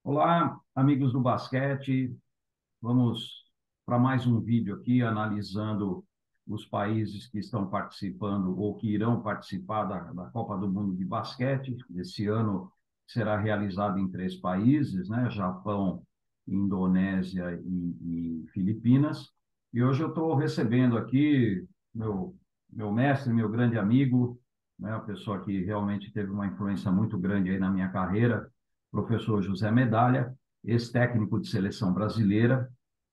Olá, amigos do basquete. Vamos para mais um vídeo aqui analisando os países que estão participando ou que irão participar da Copa do Mundo de Basquete. Esse ano será realizado em três países, né? Japão, Indonésia e Filipinas. E hoje eu estou recebendo aqui meu mestre, meu grande amigo, né? A pessoa que realmente teve uma influência muito grande aí na minha carreira, professor José Medalha, ex-técnico de seleção brasileira.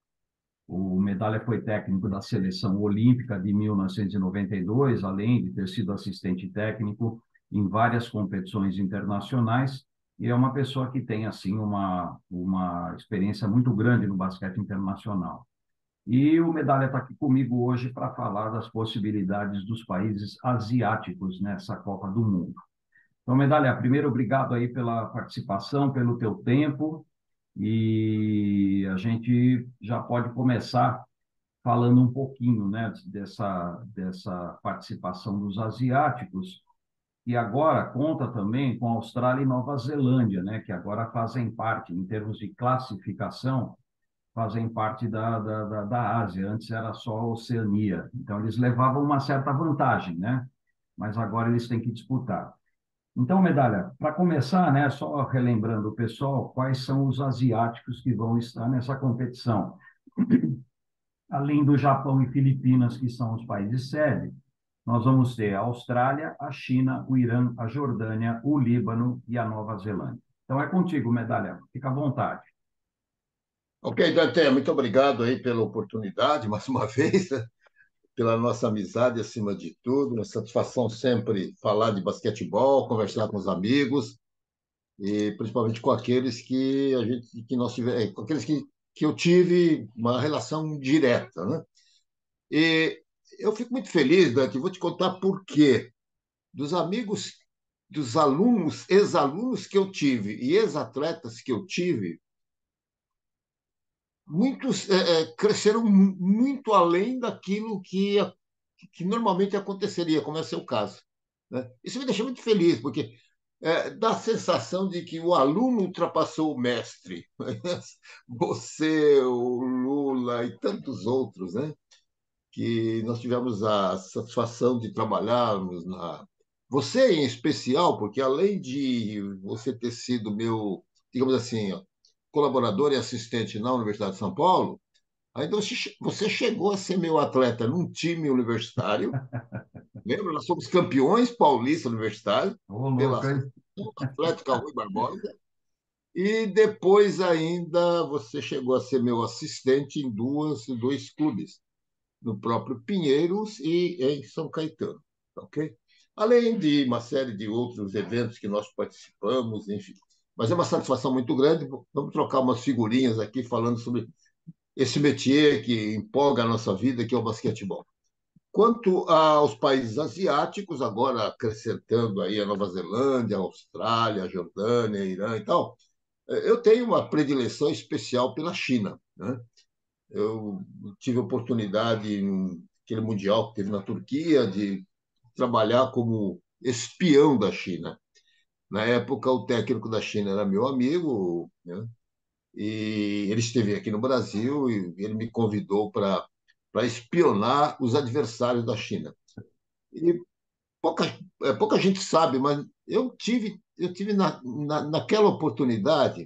O Medalha foi técnico da seleção olímpica de 1992, além de ter sido assistente técnico em várias competições internacionais, e é uma pessoa que tem assim uma experiência muito grande no basquete internacional. E o Medalha está aqui comigo hoje para falar das possibilidades dos países asiáticos nessa Copa do Mundo. Então, Medalha, primeiro, obrigado aí pela participação, pelo teu tempo, e a gente já pode começar falando um pouquinho, né, dessa participação dos asiáticos, e agora conta também com Austrália e Nova Zelândia, né, que agora fazem parte, em termos de classificação, fazem parte da Ásia. Antes era só a Oceania. Então, eles levavam uma certa vantagem, né? Mas agora eles têm que disputar. Então, Medalha, para começar, né, só relembrando o pessoal, quais são os asiáticos que vão estar nessa competição? Além do Japão e Filipinas, que são os países sede, nós vamos ter a Austrália, a China, o Irã, a Jordânia, o Líbano e a Nova Zelândia. Então é contigo, Medalha. Fica à vontade. Ok, Dante, muito obrigado aí pela oportunidade, mais uma vez, né? Pela nossa amizade acima de tudo. Uma satisfação sempre falar de basquetebol, conversar com os amigos e principalmente com aqueles que a gente, que nós tivemos, com aqueles que eu tive uma relação direta, né? E eu fico muito feliz, Dante, vou te contar por quê. Dos amigos, dos alunos, ex-alunos que eu tive e ex-atletas que eu tive, muitos cresceram muito além daquilo que normalmente aconteceria, como é o seu caso, né? Isso me deixa muito feliz, porque dá a sensação de que o aluno ultrapassou o mestre. Você, o Lula e tantos outros, né? Que nós tivemos a satisfação de trabalharmos na. Você em especial, porque além de você ter sido meu, digamos assim, ó, colaborador e assistente na Universidade de São Paulo, ainda você chegou a ser meu atleta num time universitário. Lembra? Nós somos campeões paulistas universitários Ô, pela louco, hein? Associação Atlética Rui Barbosa. E depois ainda você chegou a ser meu assistente em dois clubes, no próprio Pinheiros e em São Caetano, ok? Além de uma série de outros eventos que nós participamos, enfim. Mas é uma satisfação muito grande. Vamos trocar umas figurinhas aqui falando sobre esse métier que empolga a nossa vida, que é o basquetebol. Quanto aos países asiáticos, agora acrescentando aí a Nova Zelândia, a Austrália, a Jordânia, a Irã e tal, eu tenho uma predileção especial pela China, né? Eu tive a oportunidade, naquele mundial que teve na Turquia, de trabalhar como espião da China. Na época, o técnico da China era meu amigo, né? E ele esteve aqui no Brasil e ele me convidou para espionar os adversários da China. E pouca, pouca gente sabe, mas eu tive naquela oportunidade,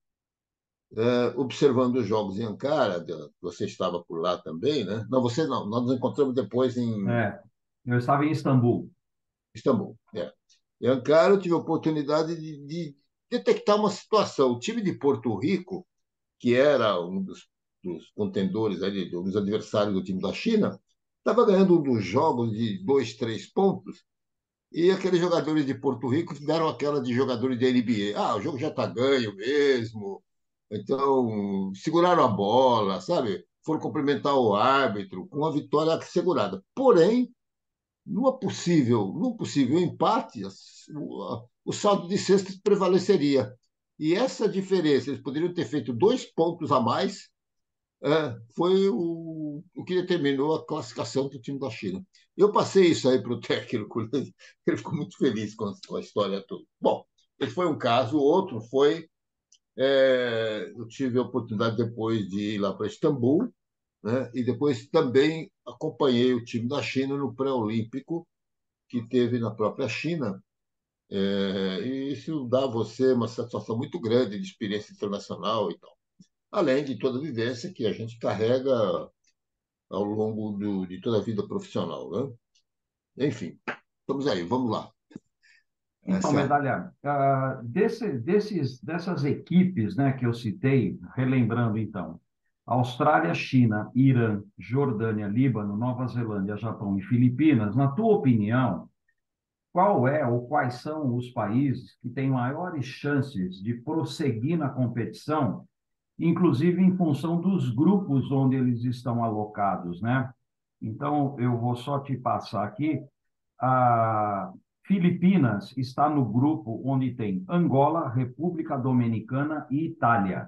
observando os jogos em Ankara. Você estava por lá também, né? Não, você não, nós nos encontramos depois em É, eu estava em Istambul. Istambul. É. Em Ankara, eu tive a oportunidade de detectar uma situação. O time de Porto Rico, que era um dos contendores, ali, dos adversários do time da China, estava ganhando um dos jogos de 2, 3 pontos, e aqueles jogadores de Porto Rico deram aquela de jogadores de NBA. Ah, o jogo já está ganho mesmo. Então, seguraram a bola, sabe? Foram cumprimentar o árbitro com a vitória assegurada. Porém, num possível empate, o saldo de cestas prevaleceria. E essa diferença, eles poderiam ter feito 2 pontos a mais, foi o que determinou a classificação do time da China. Eu passei isso aí para o técnico, ele ficou muito feliz com a história toda. Bom, esse foi um caso, o outro foi Eu tive a oportunidade depois de ir lá para Istambul, né? E depois também acompanhei o time da China no pré-olímpico que teve na própria China. E isso dá a você uma satisfação muito grande de experiência internacional e tal. Além de toda a vivência que a gente carrega ao longo de toda a vida profissional, né? Enfim, estamos aí, vamos lá. Então, Essa, Medalha, dessas equipes, né, que eu citei, relembrando então, Austrália, China, Irã, Jordânia, Líbano, Nova Zelândia, Japão e Filipinas, na tua opinião, qual é ou quais são os países que têm maiores chances de prosseguir na competição, inclusive em função dos grupos onde eles estão alocados, né? Então, eu vou só te passar aqui. A Filipinas está no grupo onde tem Angola, República Dominicana e Itália.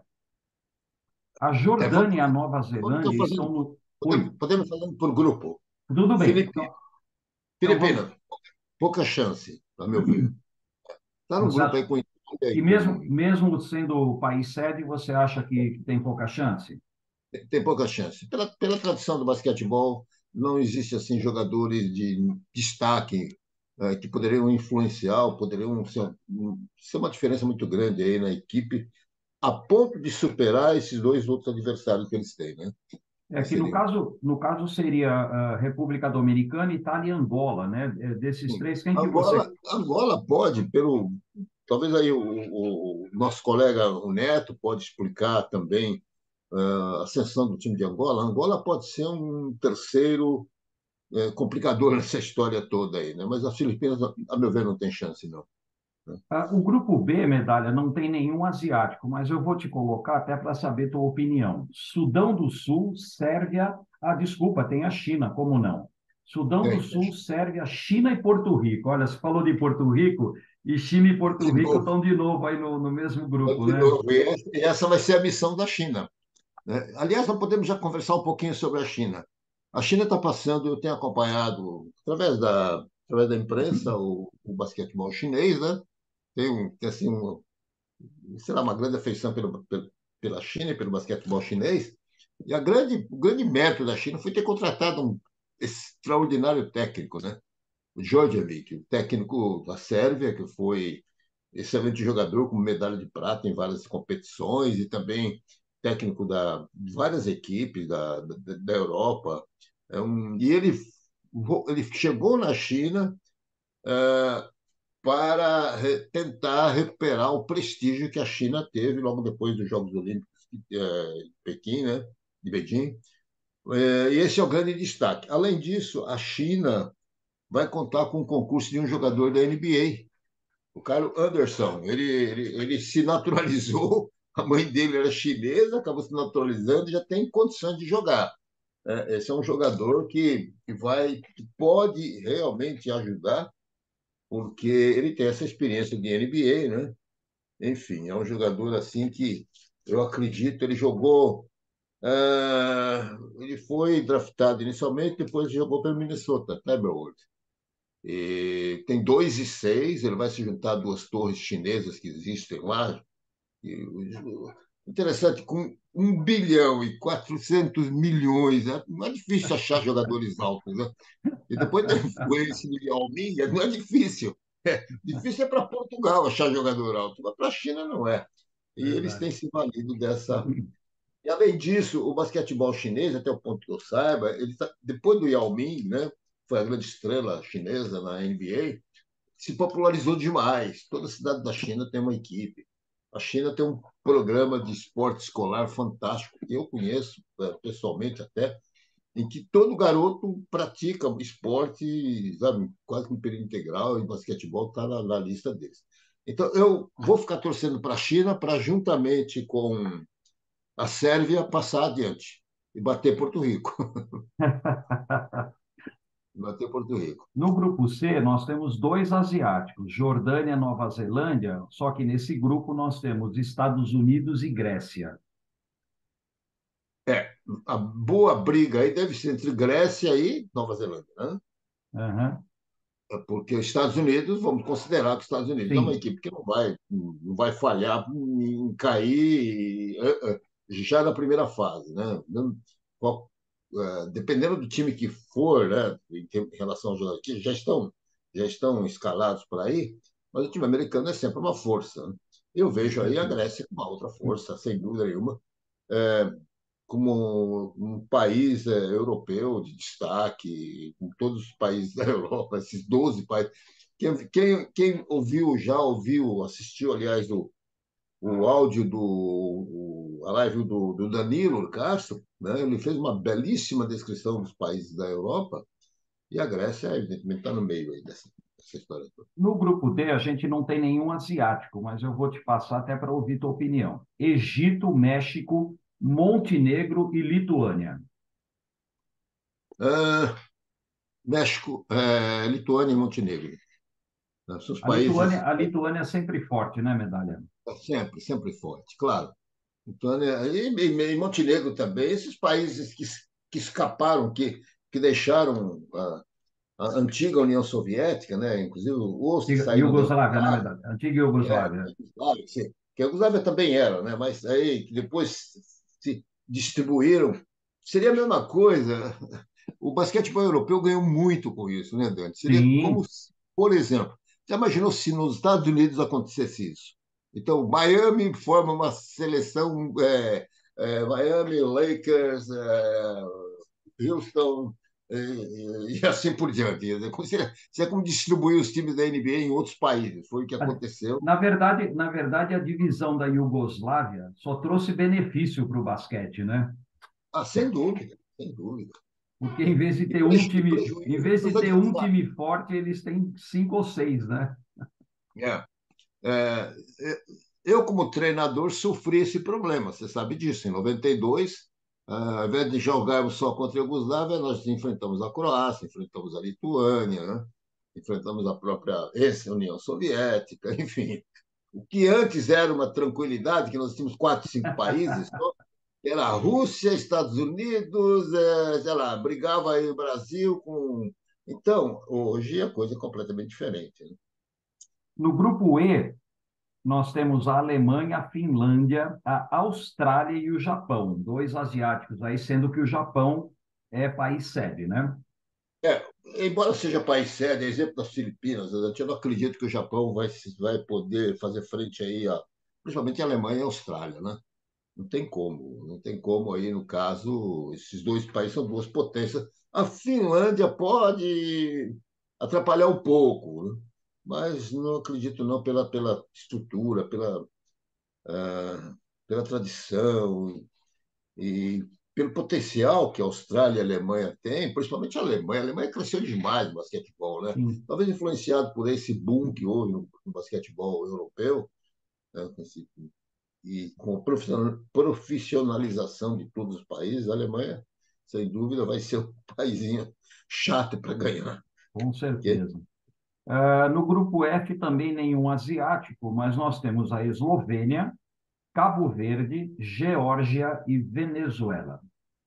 A Jordânia e a Nova vamos então Zelândia estão fazendo, no. Oi, podemos fazer por grupo. tudo bem. Filipinas, Então vamos. Filipinas, pouca chance, a meu ver. Está no grupo aí Exato. com Itália E e mesmo sendo o país sede, você acha que tem pouca chance? tem pouca chance. Pela tradição do basquetebol, não existe assim jogadores de destaque que poderiam influenciar, ou poderiam ser uma diferença muito grande aí na equipe, a ponto de superar esses dois outros adversários que eles têm, né? É que no Seriam, caso, no caso seria a República Dominicana, Itália e Angola, né? Desses sim. três, quem que você. Angola pode, talvez aí o nosso colega o Neto pode explicar também a ascensão do time de Angola. Angola pode ser um terceiro complicador nessa história toda aí, né? Mas as Filipinas, a meu ver, não tem chance, não. Né? O grupo B, Medalha, não tem nenhum asiático, mas eu vou te colocar até para saber tua opinião. Sudão do Sul, Sérvia. Ah, desculpa, tem a China, como não? Sudão do Tem. Sul, Sérvia, China e Porto Rico. Olha, você falou de Porto Rico, e China e Porto De Rico novo, estão de novo aí no mesmo grupo, de né? novo. E essa vai ser a missão da China. Né? Aliás, nós podemos já conversar um pouquinho sobre a China. A China está passando, eu tenho acompanhado, através da imprensa, o basquetebol chinês, né? Tem assim, sei lá, uma grande afeição pela China e pelo basquetebol chinês. E o grande mérito da China foi ter contratado um extraordinário técnico, né? O Djordjevic, o técnico da Sérvia, que foi excelente jogador, com medalha de prata em várias competições e também técnico de várias equipes da Europa. E ele chegou na China para tentar recuperar o prestígio que a China teve logo depois dos Jogos Olímpicos de Pequim, né? De Beijing. E esse é o grande destaque. Além disso, a China vai contar com o concurso de um jogador da NBA, o Kyle Anderson. Ele se naturalizou, a mãe dele era chinesa, acabou se naturalizando e já tem condições de jogar. Esse é um jogador que pode realmente ajudar, porque ele tem essa experiência de NBA, né? Enfim, é um jogador assim que eu acredito, ele jogou. Ele foi draftado inicialmente, depois jogou pelo Minnesota Timberwolves. E tem 2,6. Ele vai se juntar a duas torres chinesas que existem lá. Interessante, com 1,4 bilhão não é difícil achar jogadores altos, né? E depois da influência do Yao Ming, não é difícil. Difícil é para Portugal achar jogador alto, mas para a China não é. E eles Verdade. têm se valido dessa. E, além disso, o basquetebol chinês, até o ponto que eu saiba, depois do Yao Ming, né, foi a grande estrela chinesa na NBA, se popularizou demais. Toda cidade da China tem uma equipe. A China tem um programa de esporte escolar fantástico, que eu conheço pessoalmente até, em que todo garoto pratica esporte, sabe, quase que em período integral, e basquetebol está na lista deles. Então, eu vou ficar torcendo para a China para, juntamente com a Sérvia, passar adiante e bater Porto Rico. Bater Porto Rico. No grupo C, nós temos dois asiáticos, Jordânia e Nova Zelândia, só que nesse grupo nós temos Estados Unidos e Grécia. A boa briga aí deve ser entre Grécia e Nova Zelândia, né? Aham. porque os Estados Unidos, vamos considerar que os Estados Unidos é uma Sim, equipe que não vai falhar em cair já na primeira fase, né? Dependendo do time que for, né, em relação aos jogadores que já estão escalados por aí, mas o time americano é sempre uma força, né? Eu com vejo aí a certeza. Grécia com uma outra força, sem dúvida nenhuma, como um país europeu de destaque, com todos os países da Europa, esses 12 países. Quem ouviu, já ouviu, assistiu, aliás, o áudio a live do Danilo Castro, né? Ele fez uma belíssima descrição dos países da Europa, e a Grécia, evidentemente, está no meio aí dessa história toda. No grupo D, a gente não tem nenhum asiático, mas eu vou te passar até para ouvir tua opinião. Egito, México, Montenegro e Lituânia. Ah, México, Lituânia e Montenegro, né? São os A Lituânia, países a Lituânia é sempre forte, né, medalha? sempre, sempre fortes, claro. Então, né, e Montenegro também, esses países que escaparam, que deixaram a antiga União Soviética, né, inclusive os que saíram da Iugoslávia, né, Yugoslávia, medalha? Antiga Iugoslávia. sim, que a Yugoslávia também era, né, mas aí que depois se distribuíram. Seria a mesma coisa. O basquetebol europeu ganhou muito com isso, né, Dante? Seria como, Sim, por exemplo, já imaginou se nos Estados Unidos acontecesse isso? Então, Miami forma uma seleção, Miami, Lakers, Houston, e assim por diante. Seria como distribuir os times da NBA em outros países. Foi o que aconteceu. na verdade, a divisão da Iugoslávia só trouxe benefício para o basquete, né? Sem dúvida, sem dúvida. Porque em vez de ter um E time, em prejuízo vez para de os ter um adversários. time forte, eles têm cinco ou seis, né? É. É, eu, como treinador, sofri esse problema, você sabe disso. Em 92, ao invés de jogarmos só contra a Iugoslávia, nós enfrentamos a Croácia, enfrentamos a Lituânia, né? Enfrentamos a própria ex-União Soviética, enfim. O que antes era uma tranquilidade, que nós tínhamos quatro, cinco países, só, era a Rússia, Estados Unidos, sei lá, brigava aí o Brasil com. Então, hoje a coisa é completamente diferente, né? No grupo E, nós temos a Alemanha, a Finlândia, a Austrália e o Japão, dois asiáticos aí, sendo que o Japão é país sede, né? Embora seja país sede, exemplo das Filipinas, eu não acredito que o Japão vai poder fazer frente aí principalmente a Alemanha e a Austrália, né? Não tem como, não tem como aí, no caso, esses dois países são duas potências. A Finlândia pode atrapalhar um pouco, né? Mas não acredito não pela estrutura, pela tradição e pelo potencial que a Austrália e a Alemanha têm, principalmente a Alemanha. A Alemanha cresceu demais no basquetebol, né? Sim. Talvez influenciado por esse boom que houve no basquetebol europeu, né? E com a profissionalização de todos os países, a Alemanha, sem dúvida, vai ser um paísinho chato para ganhar. Com Ok? certeza. No grupo F também nenhum asiático, mas nós temos a Eslovênia, Cabo Verde, Geórgia e Venezuela.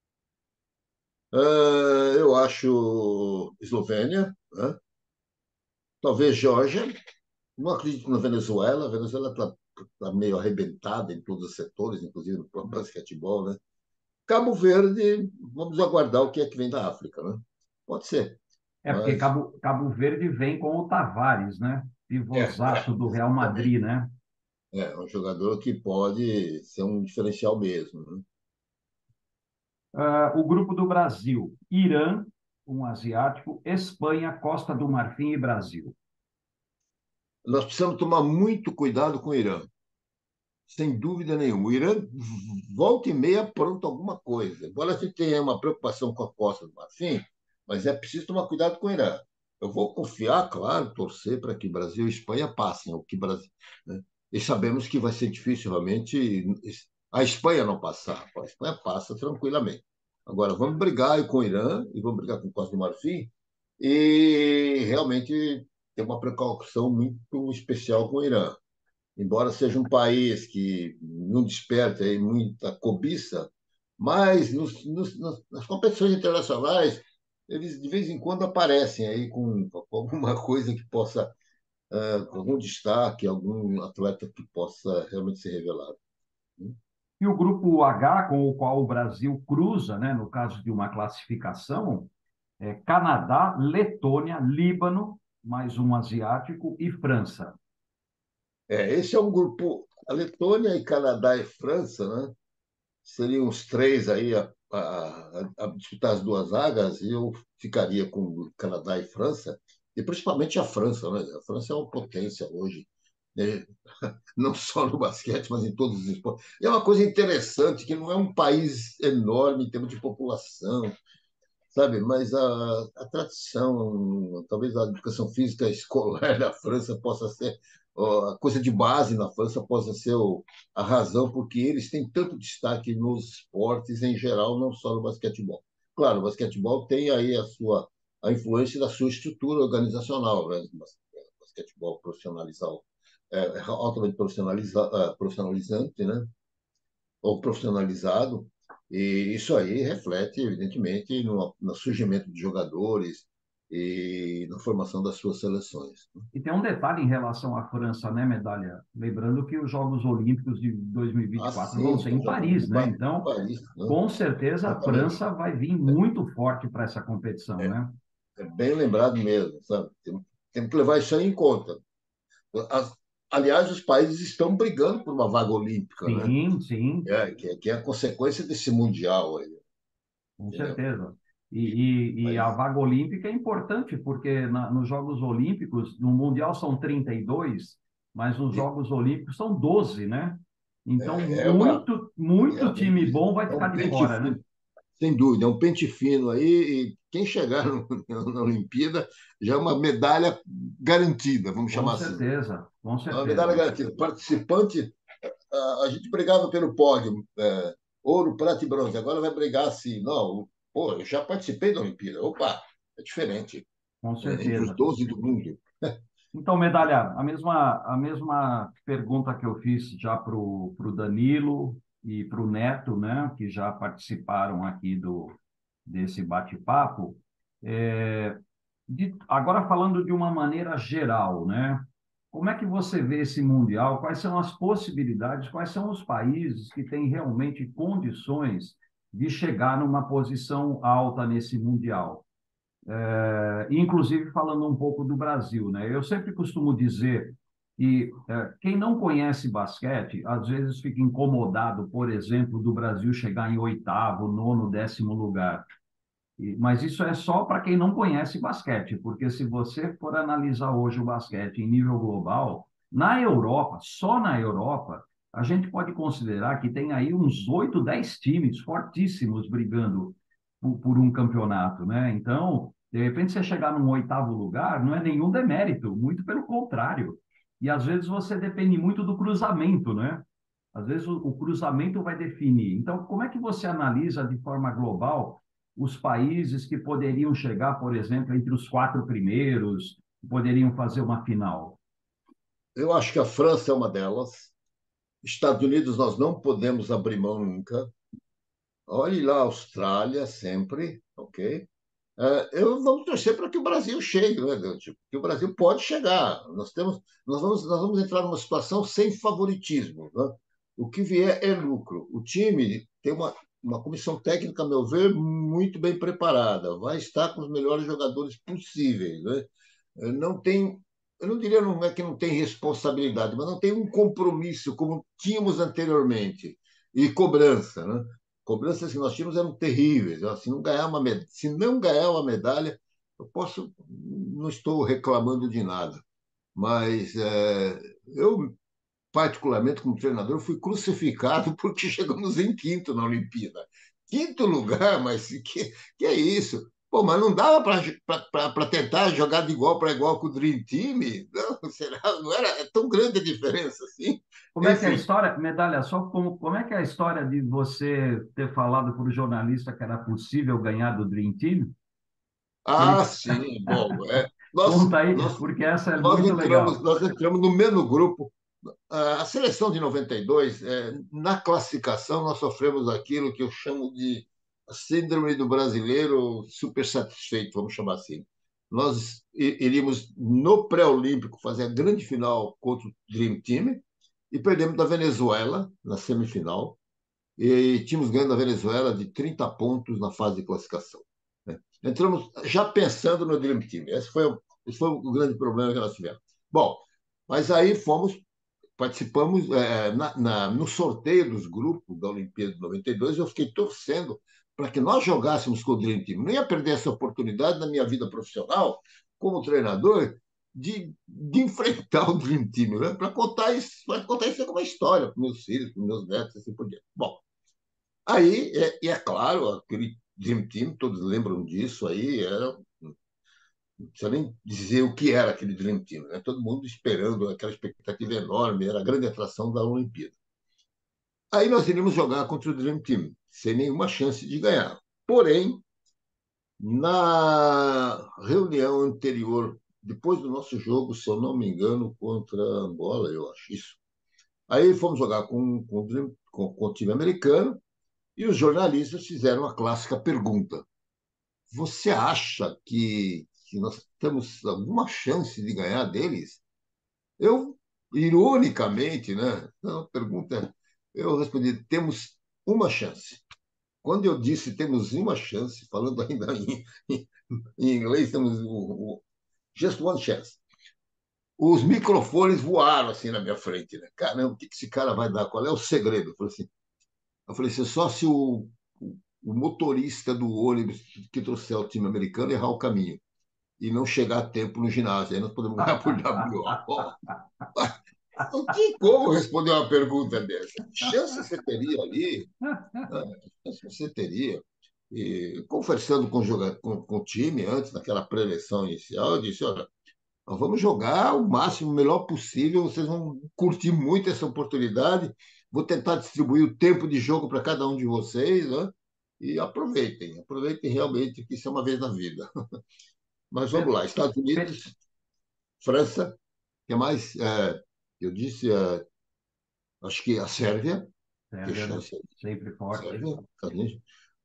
Eu acho Eslovênia, né? Talvez Geórgia. Não acredito na Venezuela. A Venezuela está meio arrebentada em todos os setores, inclusive no próprio basquetebol, né? Cabo Verde, vamos aguardar o que é que vem da África, né? Pode ser, É porque mas Cabo Verde vem com o Tavares, né? Pivôzaço do Real Madrid, exatamente. né? É um jogador que pode ser um diferencial mesmo, né? O grupo do Brasil, Irã, um asiático, Espanha, Costa do Marfim e Brasil. Nós precisamos tomar muito cuidado com o Irã, sem dúvida nenhuma. O Irã volta e meia apronta alguma coisa. Embora a gente tenha uma preocupação com a Costa do Marfim, mas é preciso tomar cuidado com o Irã. Eu vou confiar, claro, torcer para que Brasil e Espanha passem, o que Brasil, né? E sabemos que vai ser difícil realmente a Espanha não passar. A Espanha passa tranquilamente. Agora, vamos brigar com o Irã e vamos brigar com a Costa do Marfim e realmente ter uma precaução muito especial com o Irã. Embora seja um país que não desperta aí muita cobiça, mas nas competições internacionais eles de vez em quando aparecem aí com alguma coisa que possa, com algum destaque, algum atleta que possa realmente ser revelado. Né? E o grupo H, com o qual o Brasil cruza, né, no caso de uma classificação, é Canadá, Letônia, Líbano, mais um asiático e França. Esse é um grupo. A Letônia e Canadá e França, né? Seriam os três aí a disputar as duas vagas, e eu ficaria com Canadá e França, e principalmente a França, né? A França é uma potência hoje, né? Não só no basquete, mas em todos os esportes. E é uma coisa interessante que não é um país enorme em termos de população, sabe? Mas a tradição, talvez a educação física escolar da França possa ser, ó, a coisa de base na França possa ser a razão porque eles têm tanto destaque nos esportes em geral, não só no basquetebol. Claro, o basquetebol tem aí a influência da sua estrutura organizacional, né? O basquetebol profissionalizado, altamente profissionalizante, né? Ou profissionalizado, e isso aí reflete, evidentemente, no surgimento de jogadores e na formação das suas seleções. E tem um detalhe em relação à França, né, Medalha? Lembrando que os Jogos Olímpicos de Ah, 2024 vão sim, ser são em Jogos Paris, né? de Então, Paris, né? com certeza a Exatamente. França vai vir muito forte para essa competição, né? É bem lembrado mesmo, sabe? Temos que levar isso aí em conta. As, aliás, os países estão brigando por uma vaga olímpica, né? Sim, sim, Que é a consequência desse mundial aí, com entendeu? certeza. E a Mas vaga olímpica é importante, porque nos Jogos Olímpicos, no Mundial são 32, mas nos Jogos Olímpicos são 12, né? Então, é uma, muito time bom vai é ficar um de pente fora, né? fino. Sem dúvida, é um pente fino aí, e quem chegar na Olimpíada já é uma medalha garantida, vamos Com chamar assim. certeza, com É uma medalha certeza. garantida. Participante, a gente brigava pelo pódio, ouro, prata e bronze, agora vai brigar assim. Não, pô, eu já participei da Olimpíada. Opa, é diferente, Com entre os certeza. 12 do mundo. Então, Medalha, a mesma pergunta que eu fiz já para o Danilo e para o Neto, né, que já participaram aqui desse bate-papo, é, agora falando de uma maneira geral, né, como é que você vê esse Mundial? Quais são as possibilidades? Quais são os países que têm realmente condições de chegar numa posição alta nesse Mundial? Inclusive falando um pouco do Brasil, né? Eu sempre costumo dizer que quem não conhece basquete, às vezes fica incomodado, por exemplo, do Brasil chegar em oitavo, nono, décimo lugar. Mas isso é só para quem não conhece basquete, porque se você for analisar hoje o basquete em nível global, na Europa, só na Europa, a gente pode considerar que tem aí uns 8, 10 times fortíssimos brigando por um campeonato, né? Então, de repente, você chegar num oitavo lugar, não é nenhum demérito, muito pelo contrário. E às vezes você depende muito do cruzamento, né? Às vezes o cruzamento vai definir. Então, como é que você analisa de forma global os países que poderiam chegar, por exemplo, entre os quatro primeiros, poderiam fazer uma final? Eu acho que a França é uma delas. Estados Unidos nós não podemos abrir mão nunca. Olhe lá a Austrália sempre, ok? Vamos torcer para que o Brasil chegue, né, Deus? Que o Brasil pode chegar. Nós vamos entrar numa situação sem favoritismo, né? O que vier é lucro. O time tem uma comissão técnica, a meu ver, muito bem preparada. Vai estar com os melhores jogadores possíveis, né? Não tem, eu não diria não é que não tem responsabilidade, mas não tem um compromisso como tínhamos anteriormente e cobrança, né? Cobranças que nós tínhamos eram terríveis. Se não ganhar uma medalha, não estou reclamando de nada, mas eu particularmente como treinador fui crucificado porque chegamos em quinto na Olimpíada. Quinto lugar, mas que é isso? Pô, mas não dava para tentar jogar de igual para igual com o Dream Team? Não, será? Não era é tão grande a diferença assim? Como é que é a Enfim. história, Medalha, só como é que é a história de você ter falado para o jornalista que era possível ganhar do Dream Team? Ah, Ele sim, bom, nós, conta aí, nós, porque essa é nós muito entramos, legal. nós entramos no mesmo grupo. A seleção de 92, na classificação, nós sofremos aquilo que eu chamo de a síndrome do brasileiro super satisfeito, vamos chamar assim. Nós iríamos, no pré-olímpico, fazer a grande final contra o Dream Team e perdemos da Venezuela na semifinal. E tínhamos ganho da Venezuela de 30 pontos na fase de classificação, né? Entramos já pensando no Dream Team. Esse foi o grande problema que nós tivemos. Bom, mas aí participamos no sorteio dos grupos da Olimpíada de 92. Eu fiquei torcendo para que nós jogássemos com o Dream Team. Não ia perder essa oportunidade na minha vida profissional, como treinador, de enfrentar o Dream Team, né? Para contar isso como uma história para meus filhos, para meus netos, assim por diante. Bom, aí, e é claro, aquele Dream Team, todos lembram disso aí, não precisa nem dizer o que era aquele Dream Team, né? Todo mundo esperando, aquela expectativa enorme, era a grande atração da Olimpíada. Aí nós iríamos jogar contra o Dream Team, sem nenhuma chance de ganhar. Porém, na reunião anterior, depois do nosso jogo, se eu não me engano, contra Angola, eu acho isso. Aí fomos jogar com o time americano e os jornalistas fizeram a clássica pergunta: você acha que nós temos alguma chance de ganhar deles? Eu, ironicamente, né? A pergunta, eu respondi: temos uma chance. Quando eu disse temos uma chance, falando ainda em inglês, temos just one chance. Os microfones voaram assim na minha frente, né? Caramba, o que esse cara vai dar? Qual é o segredo? Eu falei assim, só se o motorista do ônibus que trouxer o time americano errar o caminho e não chegar a tempo no ginásio, aí nós podemos ganhar por WO. Não tem como responder uma pergunta dessa. Que chance você teria ali? Ah, que chance você teria? E conversando com o time antes daquela pré-eleição inicial, eu disse: olha, nós vamos jogar o máximo, o melhor possível, vocês vão curtir muito essa oportunidade. Vou tentar distribuir o tempo de jogo para cada um de vocês, né? E aproveitem realmente, que isso é uma vez na vida. Mas vamos lá, Estados Unidos, França, que mais? Eu disse, acho que a Sérvia, que Sérvia, chance é sempre forte. Sérvia, Estados Unidos.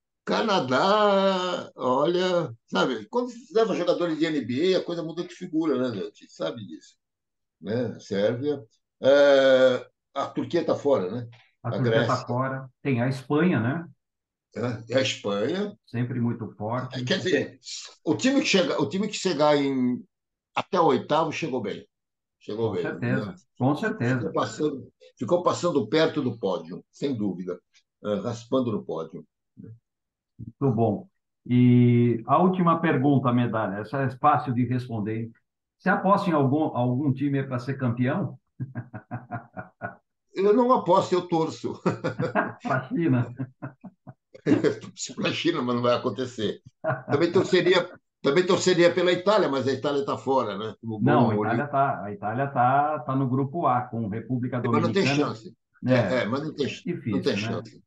Canadá, olha, sabe, quando se leva jogadores de NBA, a coisa muda de figura, né, gente? Sabe disso, né? Sérvia. A Turquia está fora, né? A A Turquia está Grécia, fora. Tem a Espanha, né? né? E a Espanha. Sempre muito forte. Quer dizer, o time que chegar até o oitavo chegou bem. Chegou Com bem, né? certeza. Com Ficou certeza. passando, ficou passando perto do pódio, sem dúvida, raspando no pódio. Muito bom. E a última pergunta, medalha. Essa é fácil de responder, hein? Você aposta em algum time para ser campeão? Eu não aposto, eu torço. Para a China? Torço para a China, mas não vai acontecer. Também torceria, também torceria pela Itália, mas a Itália está fora, né? Como Não, bom A Itália tá no grupo A com República mas não tem Dominicana. chance. É, Mas não tem difícil, né? chance.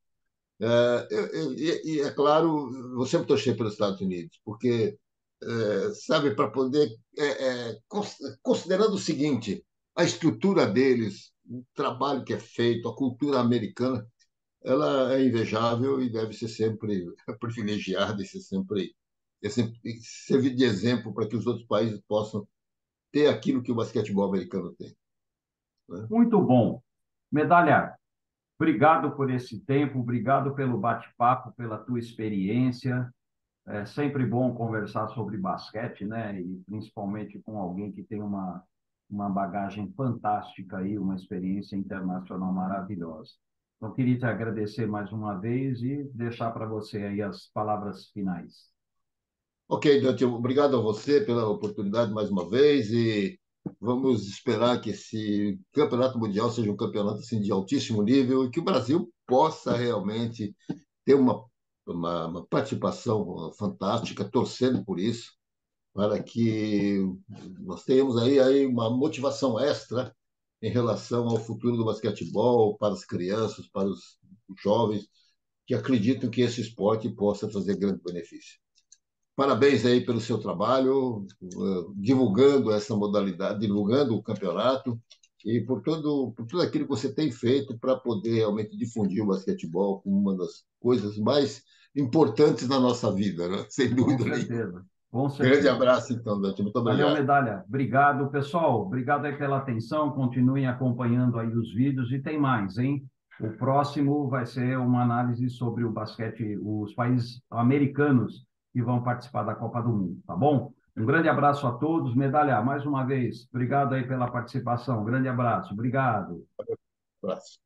E é claro, vou sempre torcer pelos Estados Unidos, porque, sabe, para poder, considerando o seguinte, a estrutura deles, o trabalho que é feito, a cultura americana, ela é invejável e deve ser sempre privilegiada e sempre servir de exemplo para que os outros países possam ter aquilo que o basquetebol americano tem, né? Muito bom. Medalha, obrigado por esse tempo, obrigado pelo bate-papo, pela tua experiência. É sempre bom conversar sobre basquete, né? E principalmente com alguém que tem uma bagagem fantástica aí, uma experiência internacional maravilhosa. Então, queria te agradecer mais uma vez e deixar para você aí as palavras finais. Ok, Dante, obrigado a você pela oportunidade mais uma vez e vamos esperar que esse campeonato mundial seja um campeonato assim, de altíssimo nível e que o Brasil possa realmente ter uma participação fantástica, torcendo por isso, para que nós tenhamos aí uma motivação extra em relação ao futuro do basquetebol, para as crianças, para os jovens que acreditam que esse esporte possa trazer grande benefício. Parabéns aí pelo seu trabalho, divulgando essa modalidade, divulgando o campeonato e por tudo aquilo que você tem feito para poder realmente difundir o basquetebol como uma das coisas mais importantes na nossa vida, né? Sem Com dúvida nenhuma. certeza, com Grande certeza. abraço, então, Dante. Muito Valeu, obrigado. Medalha. Obrigado, pessoal. Obrigado aí pela atenção. Continuem acompanhando aí os vídeos e tem mais, hein? O próximo vai ser uma análise sobre o basquete, os países americanos que vão participar da Copa do Mundo, tá bom? Um grande abraço a todos. Medalha, mais uma vez, obrigado aí pela participação. Grande abraço. Obrigado. Abraço.